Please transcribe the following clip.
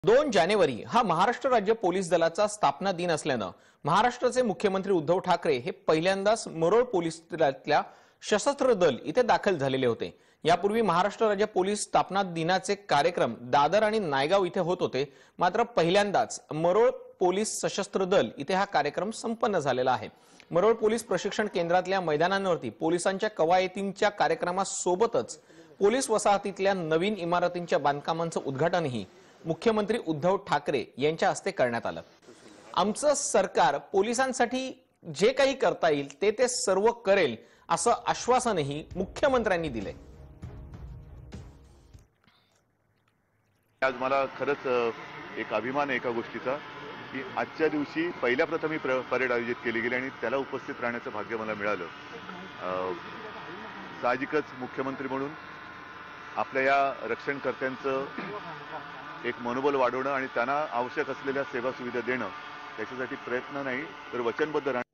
2 जानेवारी हा महाराष्ट्र राज्य पोलीस दलाचा स्थापना दिन असल्यानं महाराष्ट्राचे मुख्यमंत्री उद्धव ठाकरे हे पहिल्यांदाच मरोळ पोलीस दलातल्या सशस्त्र दल इथे दाखल झालेले होते। यापूर्वी महाराष्ट्र राज्य पोलीस स्थापना दिनाचे कार्यक्रम दादर आणि नायगाव इथे होत होते, मात्र पहिल्यांदाच मरोळ पोलीस सशस्त्र दल इथे हा कार्यक्रम संपन्न झालेला आहे। मरोळ पोलीस प्रशिक्षण केंद्रातल्या मैदानांवरती पोलिसांच्या कवायतींच्या कार्यक्रमासोबतच पोलीस वसाहतीतल्या नवीन इमारतींच्या बांधकामांचं उद्घाटनही मुख्यमंत्री उद्धव ठाकरे यांच्या हस्ते करण्यात आलं। आमचं सरकार पोलिसांसाठी जे काही करता येईल ते सर्व करेल असं आश्वासनही मुख्यमंत्र्यांनी दिले। आज मला खरंच एक अभिमान आहे एका गोष्टीचा की आजच्या दिवशी पहिल्या प्रथम ही परेड आयोजित केली गेली आणि त्याला उपस्थित राहण्याचं भाग्य मला मिळालं। साहजिकच मुख्यमंत्री म्हणून आपल्या या रक्षणकर्त्यांचं एक मनोबल वाढवणं आणि त्यांना आवश्यक असलेल्या सेवा सुविधा देणं, त्याच्यासाठी प्रयत्न नाही तर वचनबद्ध राहणं